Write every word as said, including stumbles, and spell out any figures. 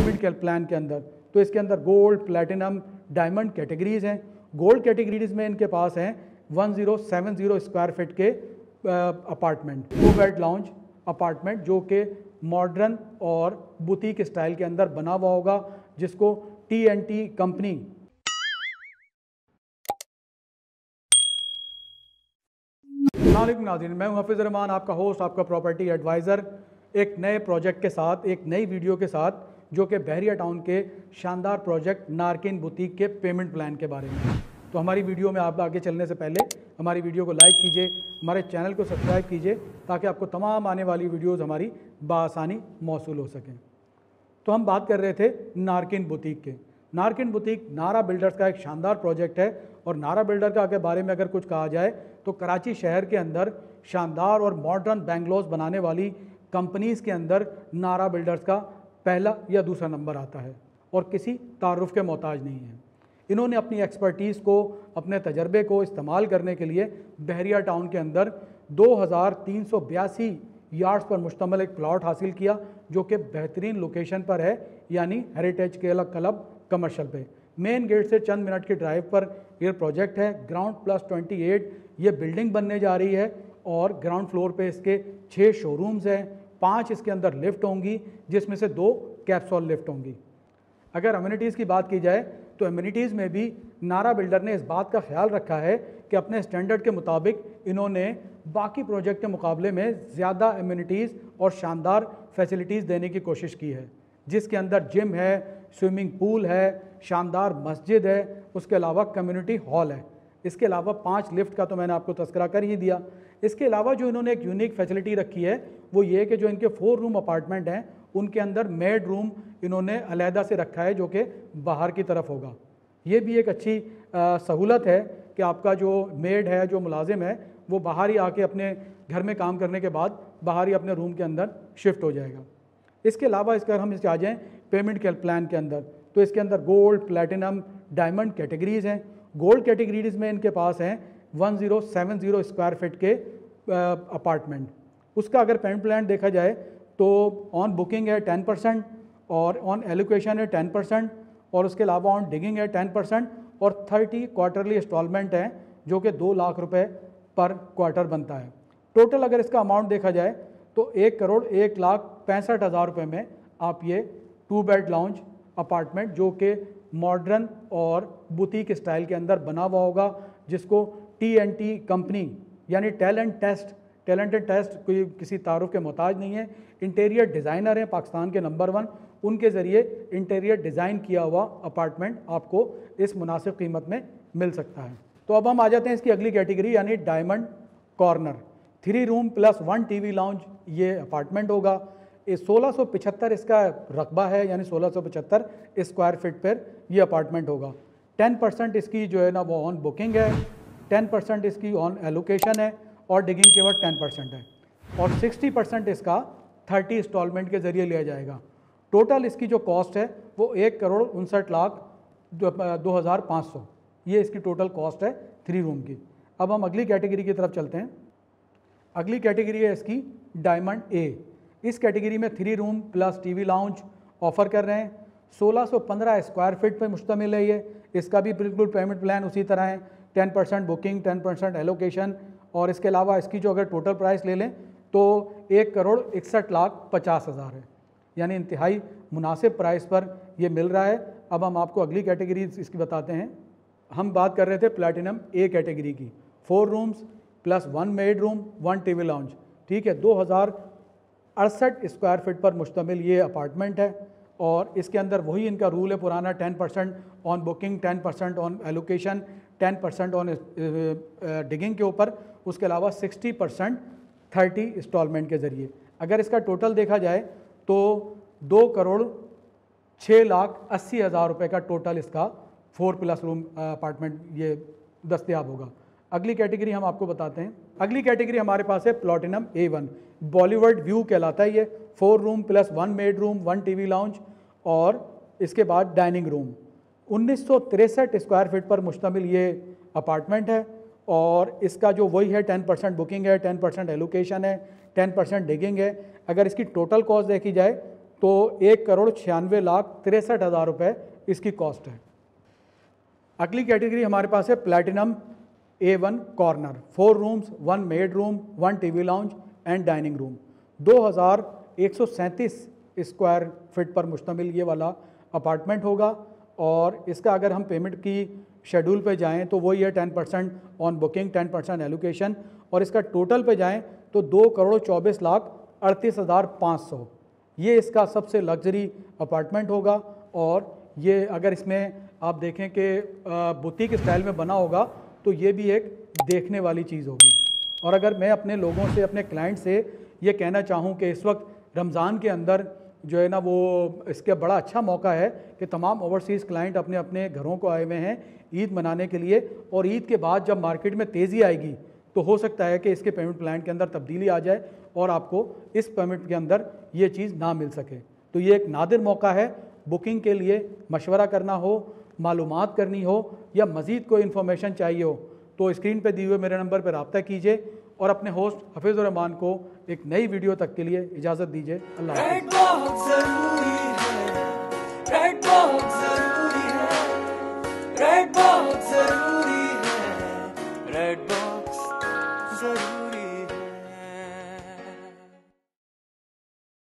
Payment plan के अंदर। तो इसके अंदर गोल्ड, प्लैटिनम, डायमंड कैटेगरीज हैं। गोल्ड कैटेगरीज में इनके पास हैं one zero seven zero square feet के apartment, two bed lounge apartment जो कि मॉडर्न और बुटीक स्टाइल के अंदर बना हुआ होगा, जिसको टी एन टी कंपनी अस्सलामुअलैकुम नाज़रीन, मैं हूं हफीज़ रहमान, आपका होस्ट, आपका प्रॉपर्टी एडवाइज़र, एक नए प्रोजेक्ट के साथ, एक नई वीडियो के साथ, जो कि बहरिया टाउन के शानदार प्रोजेक्ट नारकिन बुटीक के पेमेंट प्लान के बारे में। तो हमारी वीडियो में आप आगे चलने से पहले हमारी वीडियो को लाइक कीजिए, हमारे चैनल को सब्सक्राइब कीजिए, ताकि आपको तमाम आने वाली वीडियोज़ हमारी बआसानी मौसूल हो सकें। तो हम बात कर रहे थे नारकिन बुटीक के। नारकिन बुटीक नारा बिल्डर्स का एक शानदार प्रोजेक्ट है, और नारा बिल्डर का के बारे में अगर कुछ कहा जाए तो कराची शहर के अंदर शानदार और मॉडर्न बेंगलोज बनाने वाली कंपनीज़ के अंदर नारा बिल्डर्स का पहला या दूसरा नंबर आता है, और किसी तारुफ के मोहताज नहीं है। इन्होंने अपनी एक्सपर्टीज़ को, अपने तजर्बे को इस्तेमाल करने के लिए बहरिया टाउन के अंदर दो हज़ार तीन सौ बयासी यार्ड्स पर मुश्तमिल एक प्लॉट हासिल किया, जो कि बेहतरीन लोकेशन पर है, यानी हेरिटेज केला क्लब कमर्शियल पे। मेन गेट से चंद मिनट की ड्राइव पर ये प्रोजेक्ट है। ग्राउंड प्लस अट्ठाईस ये बिल्डिंग बनने जा रही है, और ग्राउंड फ्लोर पे इसके छः शोरूम्स हैं, पाँच इसके अंदर लिफ्ट होंगी, जिसमें से दो कैप्सूल लिफ्ट होंगी। अगर अम्यूनिटीज़ की बात की जाए तो अम्यूनिटीज़ में भी नारा बिल्डर ने इस बात का ख्याल रखा है कि अपने स्टैंडर्ड के मुताबिक इन्होंने बाकी प्रोजेक्ट के मुकाबले में ज़्यादा अम्यूनिटीज़ और शानदार फैसिलिटीज़ देने की कोशिश की है, जिसके अंदर जिम है, स्विमिंग पूल है, शानदार मस्जिद है, उसके अलावा कम्युनिटी हॉल है। इसके अलावा पाँच लिफ्ट का तो मैंने आपको तस्करा कर ही दिया। इसके अलावा जो इन्होंने एक यूनिक फैसिलिटी रखी है वो ये कि जो इनके फोर रूम अपार्टमेंट हैं उनके अंदर मेड रूम इन्होंने अलहदा से रखा है, जो कि बाहर की तरफ होगा। ये भी एक अच्छी सहूलत है कि आपका जो मेड है, जो मुलाजिम है, वो बाहर ही आके अपने घर में काम करने के बाद बाहर ही अपने रूम के अंदर शिफ्ट हो जाएगा। इसके अलावा इसका हम इसके आ जाएँ पेमेंट के प्लान के अंदर, तो इसके अंदर गोल्ड, प्लैटिनम, डायमंड कैटेगरीज़ हैं। गोल्ड कैटेगरीज़ में इनके पास हैं one zero seven zero square feet के अपार्टमेंट। उसका अगर पेमेंट प्लान देखा जाए तो ऑन बुकिंग है टेन परसेंट, और ऑन एलोकेशन है टेन परसेंट, और उसके अलावा ऑन डिगिंग है टेन परसेंट, और थर्टी क्वार्टरली इंस्टॉलमेंट हैं, जो कि दो लाख रुपए पर क्वार्टर बनता है। टोटल अगर इसका अमाउंट देखा जाए तो एक करोड़ एक लाख पैंसठ हज़ार रुपये में आप ये टू बेड लाउंज अपार्टमेंट, जो कि मॉडर्न और बुटीक स्टाइल के अंदर बना हुआ होगा, जिसको टी एन टी कंपनी यानी टैलेंट टेस्ट टैलेंटेड टेस्ट कोई किसी तारुफ के मोहताज नहीं है। इंटीरियर डिज़ाइनर हैं पाकिस्तान के नंबर वन, उनके ज़रिए इंटीरियर डिज़ाइन किया हुआ अपार्टमेंट आपको इस मुनासिब कीमत में मिल सकता है। तो अब हम आ जाते हैं इसकी अगली कैटेगरी, यानी diamond corner. Three room plus one T V lounge ये अपार्टमेंट होगा। सोलह सौ पचहत्तर इसका रकबा है, यानी सोलह सौ पचहत्तर स्क्वायर फीट पर यह अपार्टमेंट होगा। टेन परसेंट इसकी जो है ना वो ऑन बुकिंग है, टेन परसेंट इसकी ऑन एलोकेशन है, और डिगिंग के बाद टेन परसेंट है, और सिक्सटी परसेंट इसका थर्टी इंस्टॉलमेंट के ज़रिए लिया जाएगा। टोटल इसकी जो कॉस्ट है वो एक करोड़ उनसठ लाख दो हज़ार पाँच सौ ये इसकी टोटल कॉस्ट है थ्री रूम की। अब हम अगली कैटेगरी की तरफ चलते हैं। अगली कैटेगरी है इसकी डायमंड ए। इस कैटेगरी में three room plus TV lounge offer कर रहे हैं। सोलह सौ पंद्रह स्क्वायर फीट पर मुश्तमिल है ये। इसका भी बिल्कुल पेमेंट प्लान उसी तरह है, ten percent booking, ten percent allocation, और इसके अलावा इसकी जो अगर टोटल प्राइस ले लें तो एक करोड़ इकसठ लाख पचास हज़ार है, यानी इंतहाई मुनासिब प्राइस पर ये मिल रहा है। अब हम आपको अगली कैटेगरी इसकी बताते हैं। हम बात कर रहे थे प्लैटिनम ए कैटेगरी की, four rooms plus one maid room, one TV lounge, ठीक है। दो हज़ार अड़सठ स्क्वायर फीट पर मुश्तमिल ये अपार्टमेंट है, और इसके अंदर वही इनका रूल है पुराना, ten percent on booking, ten percent on allocation, ten percent on digging के ऊपर, उसके अलावा सिक्सटी परसेंट थर्टी इंस्टॉलमेंट के ज़रिए। अगर इसका टोटल देखा जाए तो दो करोड़ छः लाख अस्सी हज़ार रुपये का टोटल इसका फोर प्लस रूम अपार्टमेंट ये दस्तयाब होगा। अगली कैटेगरी हम आपको बताते हैं। अगली कैटेगरी हमारे पास है platinum A one, Bollywood view कहलाता है ये। Four room plus one maid room, one TV lounge, और इसके बाद डाइनिंग रूम। उन्नीस सौ तिरसठ स्क्वायर फीट पर मुश्तमिल ये अपार्टमेंट है, और इसका जो वही है टेन परसेंट बुकिंग है, टेन परसेंट एलोकेशन है, टेन परसेंट डिगिंग है। अगर इसकी टोटल कॉस्ट देखी जाए तो एक करोड़ छियानवे लाख तिरसठ हज़ार रुपये इसकी कॉस्ट है। अगली कैटेगरी हमारे पास है platinum A one corner, four rooms, one maid room, one TV lounge and dining room, दो हज़ार एक सौ सैंतीस स्क्वायर फीट पर मुश्तमिल ये वाला अपार्टमेंट होगा। और इसका अगर हम पेमेंट की शेड्यूल पे जाएं तो वही है ten percent on booking, ten percent allocation, और इसका टोटल पे जाएं तो दो करोड़ चौबीस लाख अड़तीस हज़ार पाँच सौ ये इसका सबसे लग्जरी अपार्टमेंट होगा। और ये अगर इसमें आप देखें कि बुटीक स्टाइल में बना होगा तो ये भी एक देखने वाली चीज़ होगी। और अगर मैं अपने लोगों से, अपने क्लाइंट से ये कहना चाहूँ कि इस वक्त रमज़ान के अंदर जो है ना वो इसका बड़ा अच्छा मौका है कि तमाम ओवरसीज़ क्लाइंट अपने अपने घरों को आए हुए हैं ईद मनाने के लिए, और ईद के बाद जब मार्केट में तेज़ी आएगी तो हो सकता है कि इसके पेमेंट प्लान के अंदर तब्दीली आ जाए और आपको इस पेमेंट के अंदर ये चीज़ ना मिल सके। तो ये एक नादिर मौका है। बुकिंग के लिए मशवरा करना हो, मालूमात करनी हो या मज़ीद कोई इन्फॉर्मेशन चाहिए हो तो स्क्रीन पे दिए हुए मेरे नंबर पर रब्ता कीजिए। और अपने होस्ट हफीज़ुर रहमान को एक नई वीडियो तक के लिए इजाज़त दीजिए। अल्लाह हाफ़िज़।